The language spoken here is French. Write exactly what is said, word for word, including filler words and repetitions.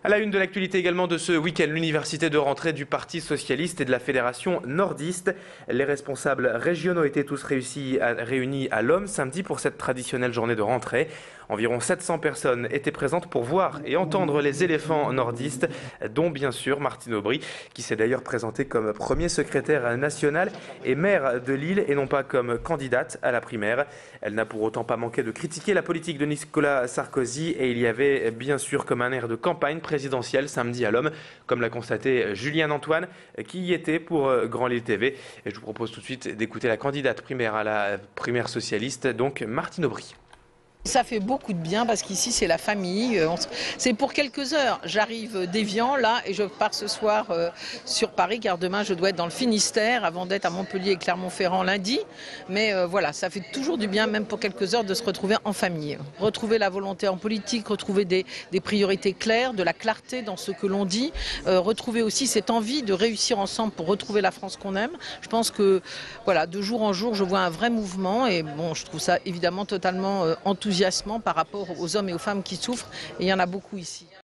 À la une de l'actualité également de ce week-end, l'université de rentrée du Parti socialiste et de la Fédération nordiste. Les responsables régionaux étaient tous réussis à, réunis à l'Homme samedi pour cette traditionnelle journée de rentrée. Environ sept cents personnes étaient présentes pour voir et entendre les éléphants nordistes, dont bien sûr Martine Aubry, qui s'est d'ailleurs présentée comme premier secrétaire national et maire de Lille et non pas comme candidate à la primaire. Elle n'a pour autant pas manqué de critiquer la politique de Nicolas Sarkozy et il y avait bien sûr comme un air de campagne présidentielle samedi à l'Homme, comme l'a constaté Julien Antoine, qui y était pour Grand Lille T V. Et je vous propose tout de suite d'écouter la candidate primaire à la primaire socialiste, donc Martine Aubry. Ça fait beaucoup de bien parce qu'ici c'est la famille, c'est pour quelques heures. J'arrive d'Évian là et je pars ce soir sur Paris car demain je dois être dans le Finistère avant d'être à Montpellier et Clermont-Ferrand lundi. Mais voilà, ça fait toujours du bien même pour quelques heures de se retrouver en famille. Retrouver la volonté en politique, retrouver des, des priorités claires, de la clarté dans ce que l'on dit, euh, retrouver aussi cette envie de réussir ensemble pour retrouver la France qu'on aime. Je pense que voilà, de jour en jour je vois un vrai mouvement et bon, je trouve ça évidemment totalement euh, enthousiasmant par rapport aux hommes et aux femmes qui souffrent, et il y en a beaucoup ici.